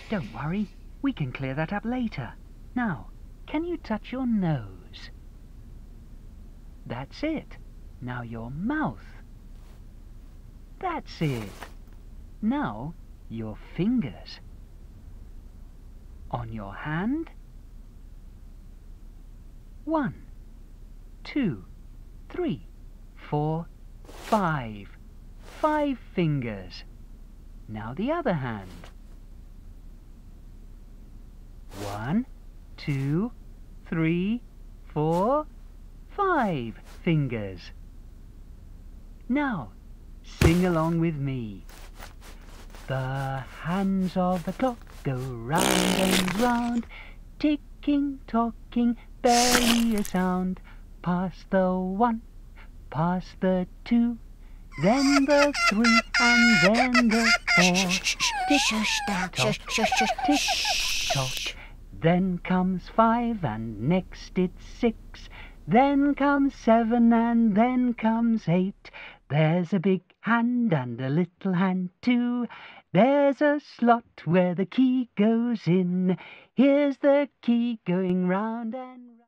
Don't worry, we can clear that up later. Now, can you touch your nose? That's it. Now your mouth. That's it. Now your fingers. On your hand. 1, 2, 3, 4, 5. 5 fingers. Now the other hand. 1, 2, 3, 4, 5 fingers. Now, sing along with me. The hands of the clock go round and round, ticking, talking, barely a sound. Past the 1, past the 2, then the 3, and then the 4. Tick tock. Then comes 5, and next it's 6. Then comes 7, and then comes 8. There's a big hand and a little hand too. There's a slot where the key goes in. Here's the key going round and round.